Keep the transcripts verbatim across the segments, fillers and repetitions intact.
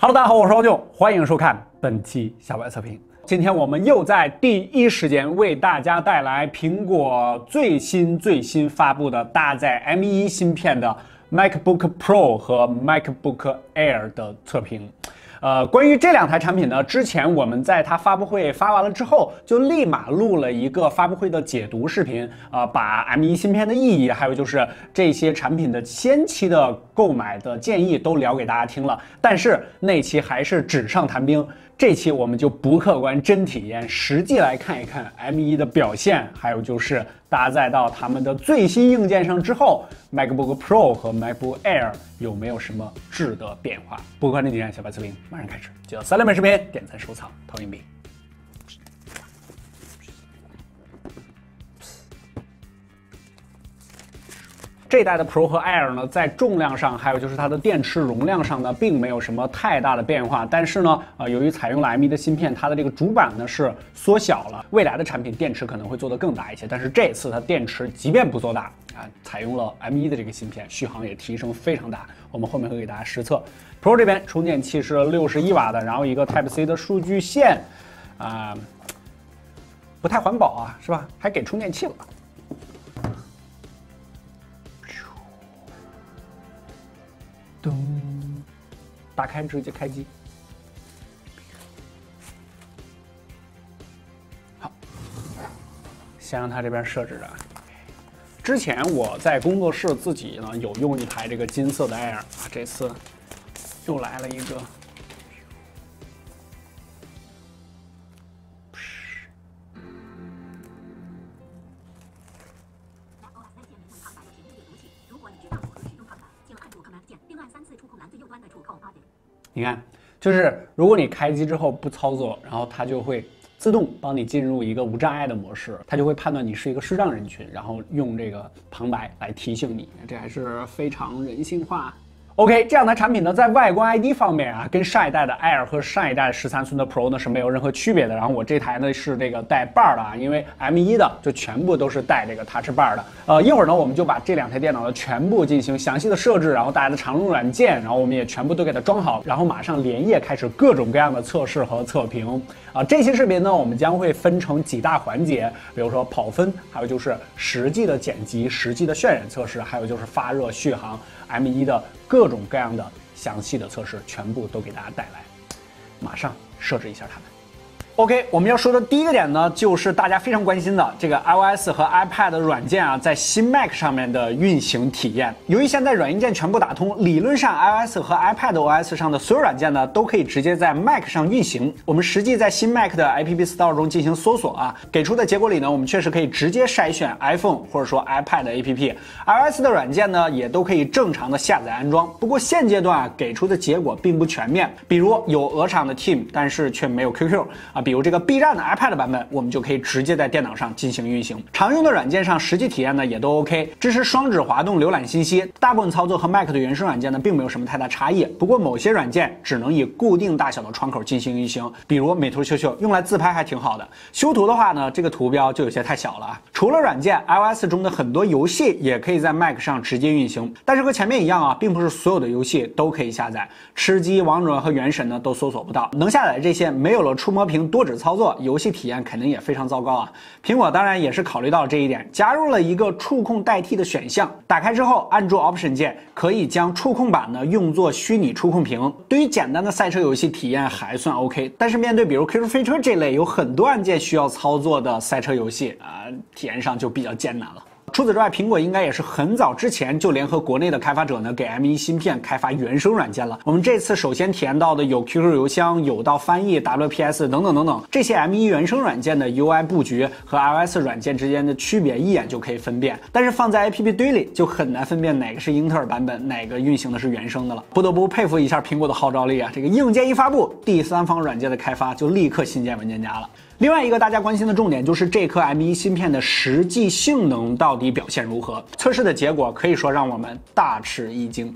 Hello， 大家好，我是老九，欢迎收看本期小白测评。今天我们又在第一时间为大家带来苹果最新最新发布的搭载 M 一 芯片的 MacBook Pro 和 MacBook Air 的测评。呃，关于这两台产品呢，之前我们在它发布会发完了之后，就立马录了一个发布会的解读视频，呃，把 M 一 芯片的意义，还有就是这些产品的先期的购买的建议都聊给大家听了。但是那期还是纸上谈兵，这期我们就不客观真体验，实际来看一看 M 一 的表现，还有就是搭载到他们的最新硬件上之后 ，MacBook Pro 和 MacBook Air 有没有什么质的变化？不客观真体验，小白测评马上开始。记得三连本视频点赞、收藏、投硬币。这一代的 Pro 和 Air 呢，在重量上，还有就是它的电池容量上呢，并没有什么太大的变化。但是呢，呃，由于采用了 M 一 的芯片，它的这个主板呢是缩小了。未来的产品电池可能会做得更大一些，但是这次它电池即便不做大啊，采用了 M 一 的这个芯片，续航也提升非常大。我们后面会给大家实测。Pro 这边充电器是六十一瓦的，然后一个 Type C 的数据线，啊、呃，不太环保啊，是吧？还给充电器了。咚，打开直接开机。好，先让它这边设置着。之前我在工作室自己呢有用一台这个金色的 Air 啊，这次又来了一个。你看，就是如果你开机之后不操作，然后它就会自动帮你进入一个无障碍的模式，它就会判断你是一个视障人群，然后用这个旁白来提醒你，这还是非常人性化。OK， 这两台产品呢，在外观 I D 方面啊，跟上一代的 Air 和上一代十三寸的 Pro 呢是没有任何区别的。然后我这台呢是这个带 bar 的啊，因为 M 一 的就全部都是带这个 Touch Bar 的。呃，一会儿呢我们就把这两台电脑的全部进行详细的设置，然后大家的常用软件，然后我们也全部都给它装好，然后马上连夜开始各种各样的测试和测评。啊，这期视频呢我们将会分成几大环节，比如说跑分，还有就是实际的剪辑、实际的渲染测试，还有就是发热、续航 M 一 的各种各样的详细的测试，全部都给大家带来。马上设置一下它们。OK， 我们要说的第一个点呢，就是大家非常关心的这个 iOS 和 iPad 的软件啊，在新 Mac 上面的运行体验。由于现在软硬件全部打通，理论上 iOS 和 iPadOS 上的所有软件呢，都可以直接在 Mac 上运行。我们实际在新 Mac 的 App Store 中进行搜索啊，给出的结果里呢，我们确实可以直接筛选 iPhone 或者说 iPad 的 A P P。iOS 的软件呢，也都可以正常的下载安装。不过现阶段啊，给出的结果并不全面，比如有鹅厂的 Team， 但是却没有 Q Q 啊。比如这个 B 站的 iPad 版本，我们就可以直接在电脑上进行运行。常用的软件上实际体验呢也都 OK， 支持双指滑动浏览信息，大部分操作和 Mac 的原生软件呢并没有什么太大差异。不过某些软件只能以固定大小的窗口进行运行，比如美图秀秀用来自拍还挺好的，修图的话呢这个图标就有些太小了啊。除了软件 iOS 中的很多游戏也可以在 Mac 上直接运行，但是和前面一样啊，并不是所有的游戏都可以下载，吃鸡、王者和原神呢都搜索不到。能下载这些没有了触摸屏多指操作，游戏体验肯定也非常糟糕啊。苹果当然也是考虑到这一点，加入了一个触控代替的选项。打开之后，按住 Option 键，可以将触控板呢用作虚拟触控屏。对于简单的赛车游戏体验还算 OK， 但是面对比如 Q Q 飞车这类有很多按键需要操作的赛车游戏啊、呃，体验上就比较艰难了。除此之外，苹果应该也是很早之前就联合国内的开发者呢，给 M 一 芯片开发原生软件了。我们这次首先体验到的有 Q Q 邮箱、有道翻译、W P S 等等等等，这些 M 一 原生软件的 U I 布局和 iOS 软件之间的区别一眼就可以分辨，但是放在 A P P 堆里就很难分辨哪个是英特尔版本，哪个运行的是原生的了。不得不佩服一下苹果的号召力啊！这个硬件一发布，第三方软件的开发就立刻新建文件夹了。另外一个大家关心的重点就是这颗 M 一 芯片的实际性能到底表现如何？测试的结果可以说让我们大吃一惊。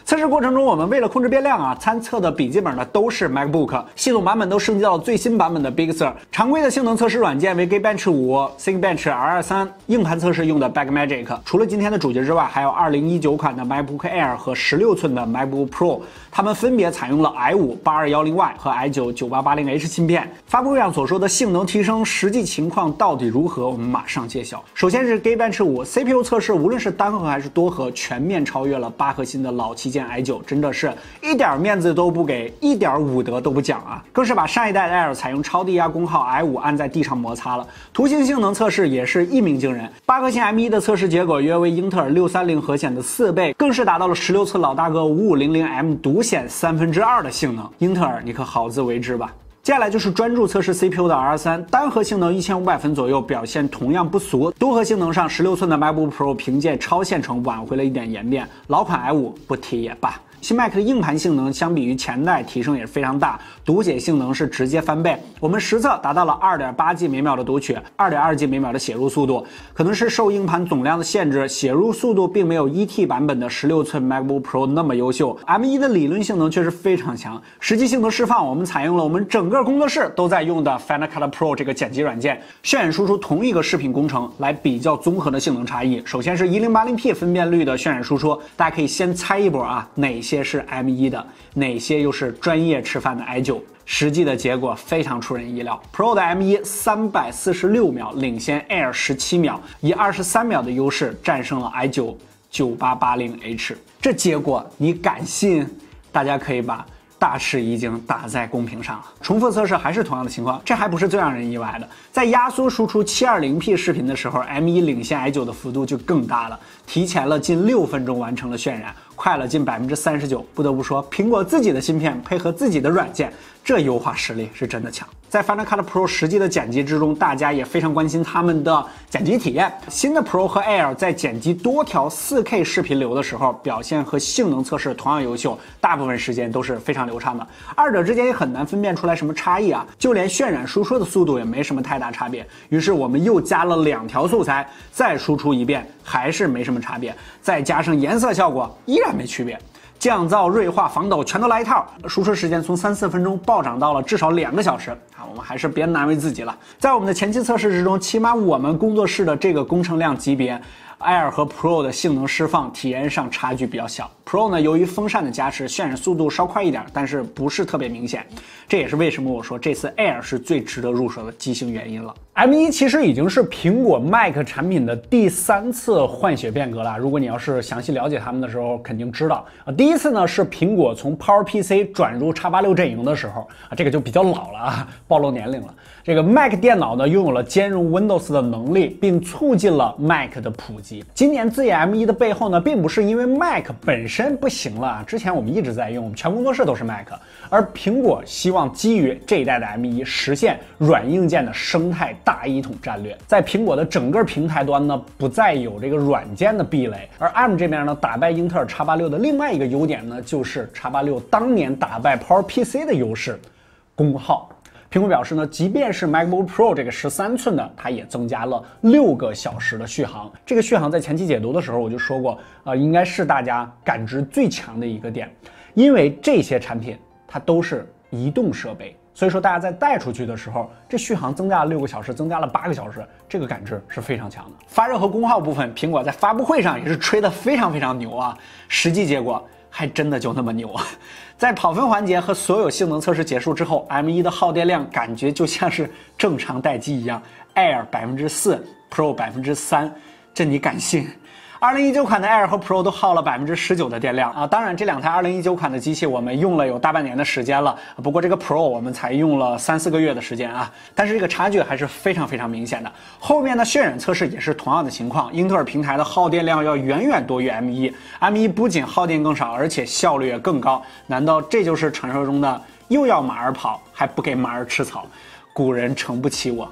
测试过程中，我们为了控制变量啊，参测的笔记本呢都是 MacBook， 系统版本都升级到了最新版本的 Big Sur。常规的性能测试软件为 Geekbench 五、Cinebench R 二十三，硬盘测试用的 Blackmagic。除了今天的主角之外，还有二零一九款的 MacBook Air 和十六寸的 MacBook Pro， 它们分别采用了 i 五 八二一零 Y 和 i 九 九八八零 H 芯片。发布会上所说的性能提升，实际情况到底如何？我们马上揭晓。首先是 Geekbench 五 C P U 测试，无论是单核还是多核，全面超越了八核心的老旗舰 i 九，真的是一点面子都不给，一点武德都不讲啊！更是把上一代的 Air 采用超低压功耗 i 五按在地上摩擦了。图形性能测试也是一鸣惊人，八核心 M 一 的测试结果约为英特尔六三零核显的四倍，更是达到了十六寸老大哥五五零零 M 独显三分之二的性能。英特尔，你可好自为之吧！接下来就是专注测试 C P U 的 R 三，单核性能一千五百分左右，表现同样不俗。多核性能上，十六寸的 MacBook Pro 凭借超线程挽回了一点颜面，老款 i 五不提也罢。新 Mac 的硬盘性能相比于前代提升也是非常大，读写性能是直接翻倍。我们实测达到了 二点八 G 每秒的读取， 二点二 G 每秒的写入速度。可能是受硬盘总量的限制，写入速度并没有 一 T 版本的十六寸 MacBook Pro 那么优秀。M 一 的理论性能确实非常强，实际性能释放我们采用了我们整个工作室都在用的 Final Cut Pro 这个剪辑软件，渲染输出同一个视频工程来比较综合的性能差异。首先是 一零八零 P 分辨率的渲染输出，大家可以先猜一波啊，哪些是 M 一 的，哪些又是专业吃饭的 i 九。实际的结果非常出人意料 ，Pro 的 M 一 三百四十六秒领先 Air 十七秒，以二十三秒的优势战胜了 i 九 九八八零 H。这结果你敢信？大家可以把大势已经打在公屏上了。重复测试还是同样的情况，这还不是最让人意外的。在压缩输出 七二零 P 视频的时候 ，M 一 领先 i 九的幅度就更大了，提前了近六分钟完成了渲染，快了近百分之三十九。不得不说，苹果自己的芯片配合自己的软件，这优化实力是真的强。在 Final Cut Pro 实际的剪辑之中，大家也非常关心他们的剪辑体验。新的 Pro 和 Air 在剪辑多条 四K 视频流的时候，表现和性能测试同样优秀，大部分时间都是非常流畅的。二者之间也很难分辨出来什么差异啊，就连渲染输出的速度也没什么太大差别。于是我们又加了两条素材，再输出一遍，还是没什么差别。再加上颜色效果，依然没区别。降噪、锐化、防抖全都来一套，输出时间从三四分钟暴涨到了至少两个小时啊！我们还是别难为自己了。在我们的前期测试之中，起码我们工作室的这个工程量级别 ，Air 和 Pro 的性能释放体验上差距比较小。Pro 呢，由于风扇的加持，渲染速度稍快一点，但是不是特别明显。这也是为什么我说这次 Air 是最值得入手的机型原因了。M 一 其实已经是苹果 Mac 产品的第三次换血变革了。如果你要是详细了解他们的时候，肯定知道啊。第一次呢是苹果从 PowerPC 转入 X 八六阵营的时候啊，这个就比较老了啊，暴露年龄了。这个 Mac 电脑呢拥有了兼容 Windows 的能力，并促进了 Mac 的普及。今年自研 M 一 的背后呢，并不是因为 Mac 本身不行了，之前我们一直在用，我们全工作室都是 Mac， 而苹果希望基于这一代的 M 一 实现软硬件的生态大一统战略，在苹果的整个平台端呢，不再有这个软件的壁垒。而 A R M 这边呢，打败英特尔 X 八六的另外一个优点呢，就是 X 八六当年打败 PowerPC 的优势——功耗。苹果表示呢，即便是 MacBook Pro 这个十三寸的，它也增加了六个小时的续航。这个续航在前期解读的时候我就说过，呃，应该是大家感知最强的一个点，因为这些产品它都是移动设备。所以说，大家在带出去的时候，这续航增加了六个小时，增加了八个小时，这个感知是非常强的。发热和功耗部分，苹果在发布会上也是吹得非常非常牛啊，实际结果还真的就那么牛啊！在跑分环节和所有性能测试结束之后 ，M 一 的耗电量感觉就像是正常待机一样 ，Air 百分之四 ，Pro 百分之三，这你敢信？二零一九款的 Air 和 Pro 都耗了百分之十九的电量啊！当然，这两台二零一九款的机器我们用了有大半年的时间了，不过这个 Pro 我们才用了三四个月的时间啊，但是这个差距还是非常非常明显的。后面的渲染测试也是同样的情况，英特尔平台的耗电量要远远多于 M 一 ，M 一 不仅耗电更少，而且效率也更高。难道这就是传说中的又要马儿跑，还不给马儿吃草？古人诚不欺我。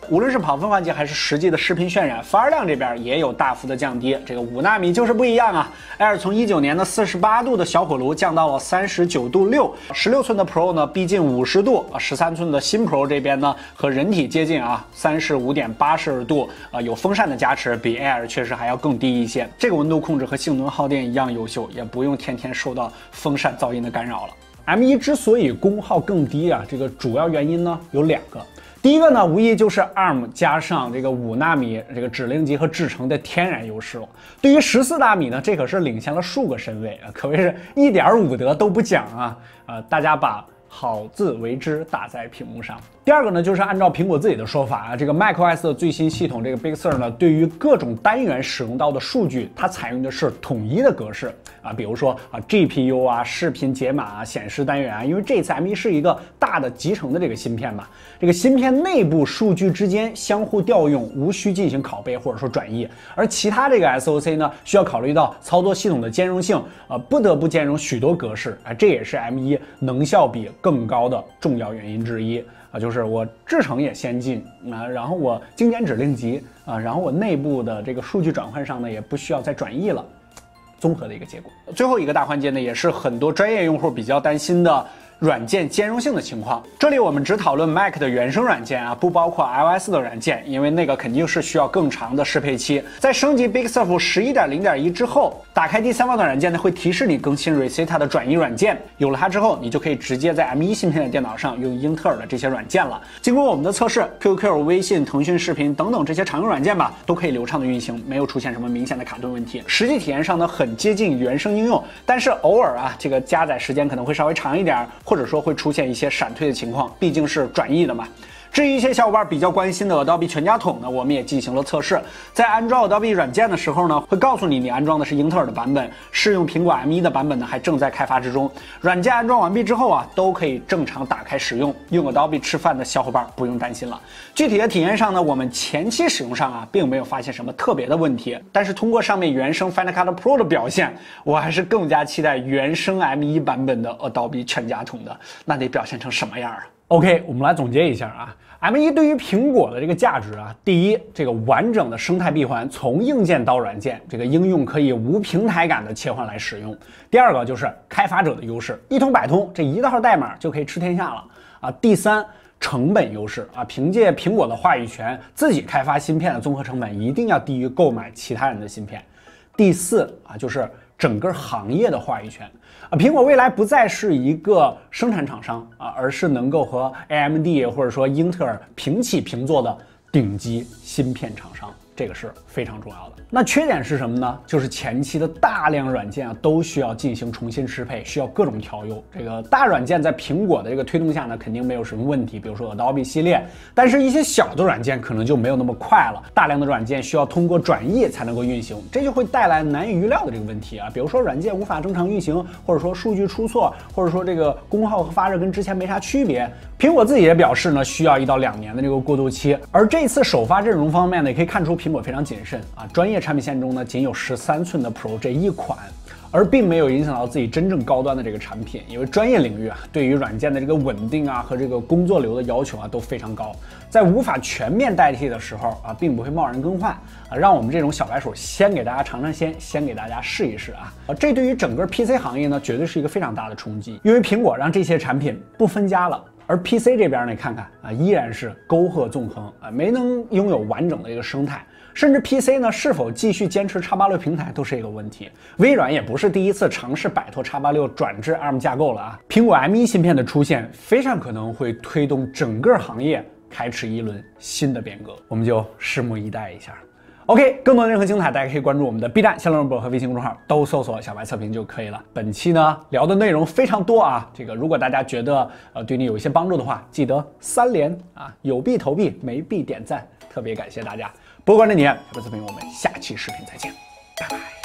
无论是跑分环节还是实际的视频渲染，发热量这边也有大幅的降低。这个五纳米就是不一样啊 ，Air 从一九年的四十八度的小火炉降到了三十九度六，十六寸的 Pro 呢逼近五十度啊，十三寸的新 Pro 这边呢和人体接近啊，三十五点八摄氏度啊，有风扇的加持，比 Air 确实还要更低一些。这个温度控制和性能耗电一样优秀，也不用天天受到风扇噪音的干扰了。M 一之所以功耗更低啊，这个主要原因呢有两个。第一个呢，无疑就是 A R M 加上这个五纳米这个指令集和制程的天然优势了。对于十四纳米呢，这可是领先了数个身位啊，可谓是一点五得都不讲啊！呃，大家把好自为之打在屏幕上。第二个呢，就是按照苹果自己的说法啊，这个 macOS 的最新系统这个 Big Sur 呢，对于各种单元使用到的数据，它采用的是统一的格式啊，比如说啊 G P U 啊、视频解码啊、显示单元啊，因为这次 M 一是一个大的集成的这个芯片嘛，这个芯片内部数据之间相互调用，无需进行拷贝或者说转译，而其他这个 S O C 呢，需要考虑到操作系统的兼容性，啊，不得不兼容许多格式啊，这也是 M 一能效比更高的重要原因之一。啊，就是我制程也先进啊，然后我精简指令集啊，然后我内部的这个数据转换上呢，也不需要再转译了，综合的一个结果。最后一个大环节呢，也是很多专业用户比较担心的软件兼容性的情况。这里我们只讨论 Mac 的原生软件啊，不包括 iOS 的软件，因为那个肯定是需要更长的适配期。在升级 Big Sur 十一点零点一之后，打开第三方的软件呢，会提示你更新 Rosetta 的转移软件。有了它之后，你就可以直接在 M 一芯片的电脑上用英特尔的这些软件了。经过我们的测试 ，Q Q、微信、腾讯视频等等这些常用软件吧，都可以流畅的运行，没有出现什么明显的卡顿问题。实际体验上呢，很接近原生应用，但是偶尔啊，这个加载时间可能会稍微长一点，或者说会出现一些闪退的情况，毕竟是转译的嘛。至于一些小伙伴比较关心的 Adobe 全家桶呢，我们也进行了测试。在安装 Adobe 软件的时候呢，会告诉你你安装的是英特尔的版本，适用苹果 M 一的版本呢还正在开发之中。软件安装完毕之后啊，都可以正常打开使用。用 Adobe 吃饭的小伙伴不用担心了。具体的体验上呢，我们前期使用上啊，并没有发现什么特别的问题。但是通过上面原生 Final Cut Pro 的表现，我还是更加期待原生 M 一版本的 Adobe 全家桶的，那得表现成什么样啊？ OK， 我们来总结一下啊 ，M 一对于苹果的这个价值啊，第一，这个完整的生态闭环，从硬件到软件，这个应用可以无平台感的切换来使用。第二个就是开发者的优势，一通百通，这一道代码就可以吃天下了啊。第三，成本优势啊，凭借苹果的话语权，自己开发芯片的综合成本一定要低于购买其他人的芯片。第四啊，就是整个行业的话语权啊，苹果未来不再是一个生产厂商啊，而是能够和 A M D 或者说英特尔平起平坐的顶级芯片厂商，这个是非常重要的。那缺点是什么呢？就是前期的大量软件啊，都需要进行重新适配，需要各种调优。这个大软件在苹果的这个推动下呢，肯定没有什么问题，比如说 Adobe 系列，但是一些小的软件可能就没有那么快了。大量的软件需要通过转译才能够运行，这就会带来难以预料的这个问题啊，比如说软件无法正常运行，或者说数据出错，或者说这个功耗和发热跟之前没啥区别。苹果自己也表示呢，需要一到两年的这个过渡期。而这次首发阵容方面呢，也可以看出苹果非常谨慎啊，专业产品线中呢，仅有十三寸的 Pro 这一款。而并没有影响到自己真正高端的这个产品，因为专业领域啊，对于软件的这个稳定啊和这个工作流的要求啊都非常高，在无法全面代替的时候啊，并不会贸然更换啊，让我们这种小白鼠先给大家尝尝鲜，先给大家试一试啊，啊，这对于整个 P C 行业呢，绝对是一个非常大的冲击，因为苹果让这些产品不分家了。而 P C 这边呢，看看啊，依然是沟壑纵横啊，没能拥有完整的一个生态。甚至 P C 呢是否继续坚持 X 八六平台都是一个问题。微软也不是第一次尝试摆脱 X 八六转至 A R M 架构了啊。苹果 M 一芯片的出现，非常可能会推动整个行业开启一轮新的变革，我们就拭目以待一下。OK， 更多的任何精彩，大家可以关注我们的 B 站、新浪微博和微信公众号，都搜索小白测评就可以了。本期呢聊的内容非常多啊，这个如果大家觉得呃对你有一些帮助的话，记得三连啊，有币投币，没币点赞，特别感谢大家。不过关注你，小白测评，我们下期视频再见，拜拜。